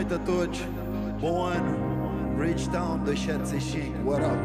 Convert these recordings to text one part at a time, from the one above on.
noite a todos. Bom ano. Bridgetown 2765. What up?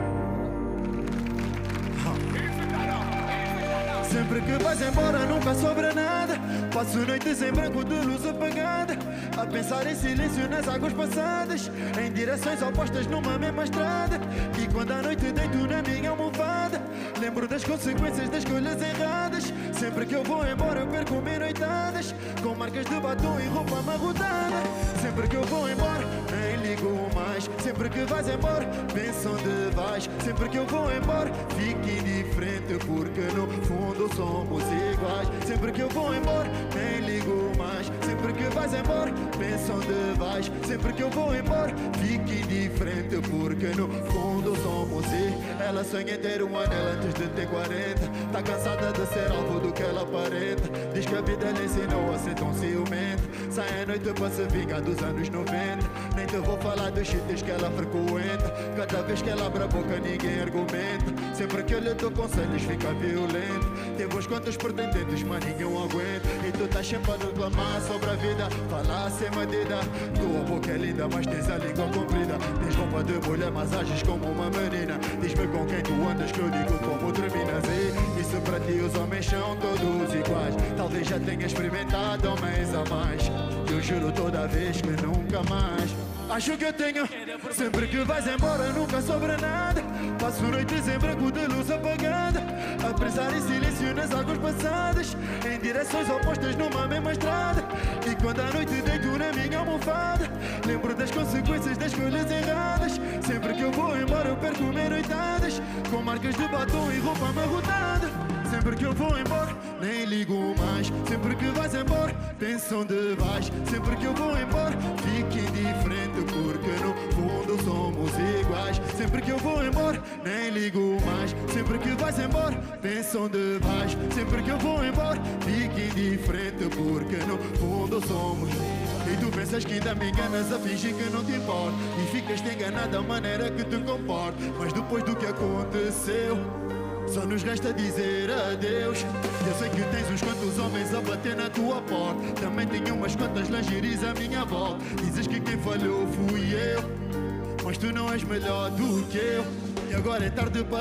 Sempre que vais embora nunca sobra nada. Passo noites em branco de luz apagada, a pensar em silêncio nas águas passadas, em direções opostas numa mesma estrada. E quando à noite deito na minha almofada, lembro das consequências das escolhas erradas. Sempre que eu vou embora eu perco mil noitadas, com marcas de batom e roupa amarrotada. Sempre que eu vou embora nem ligo mais. Sempre que vais embora penso onde vais. Sempre que eu vou embora fico indiferente, porque no fundo somos iguais. Sempre que eu vou embora nem ligo mais. Sempre que vais embora penso onde vais. Sempre que eu vou embora fico indiferente, porque no fundo somos iguais. Ela sonha em ter um anel antes de ter 40. Tá cansada de ser alvo do que ela aparenta. Diz que a vida lhe ensinou a ser tão ciumenta. Sai à noite para se vingar dos anos 90. Nem te vou falar dos sítios que ela frequenta. Cada vez que ela abre a boca ninguém argumenta. Sempre que eu lhe dou conselhos fica violento. Teve uns quantos pretendentes mas ninguém aguenta. E tu estás sempre a reclamar sobre a vida, falar sem medida. Tua boca é linda mas tens a língua comprida. Tens roupa de mulher mas ages como uma menina. Diz-me com quem tu andas que eu digo como terminas. E se para ti os homens são todos iguais, talvez já tenha experimentado homens a mais. Eu juro toda vez que nunca mais. Acho que eu tenho. Sempre que vais embora nunca sobra nada. Passo noites em branco de luz apagada, a pensar em silêncio nas águas passadas, em direções opostas numa mesma estrada. E quando à noite deito na minha almofada, lembro das consequências das escolhas erradas. Sempre que eu vou embora eu perco mil noitadas, com marcas de batom e roupa amarrotada. Sempre que eu vou embora nem ligo mais. Sempre que vais embora penso onde vais. Sempre que eu vou embora fico indiferente, porque no fundo somos iguais. Sempre que eu vou embora nem ligo mais. Sempre que vais embora penso onde vais. Sempre que eu vou embora fico indiferente, porque no fundo somos. E tu pensas que ainda me enganas a fingir que não te importa, e ficas-te enganado da maneira que te comportas. Mas depois do que aconteceu só nos resta dizer adeus. Eu sei que tens uns quantos homens a bater na tua porta, também tenho umas quantas lingeries à minha volta. Dizes que quem falhou fui eu, mas tu não és melhor do que eu. E agora é tarde para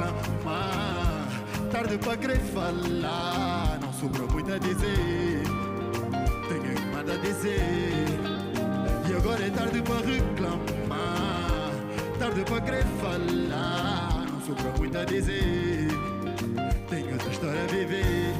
reclamar, tarde para querer falar. Não sobrou muito a dizer, tenho nada a dizer. E agora é tarde para reclamar, tarde para querer falar. Sobrou muito a dizer, tenho outra história a viver.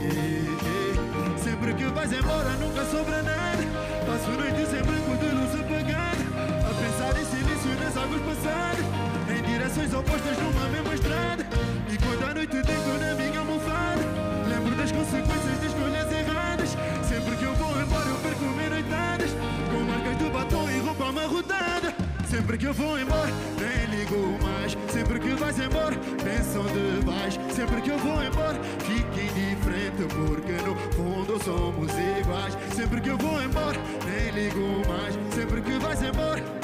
Sempre que vais embora nunca sobra nada. Passo noites em branco de luz apagada, a pensar em silêncio nas águas passadas, em direções opostas numa mesma estrada. E quando à noite deito na minha almofada, lembro das consequências das escolhas erradas. Sempre que eu vou embora eu perco mil noitadas, com marcas de batom e roupa amarrotada. Sempre que eu vou embora nem ligo mais. Sempre que vais embora penso onde vais. Sempre que eu vou embora fico indiferente, porque no fundo somos iguais. Sempre que eu vou embora nem ligo mais. Sempre que vais embora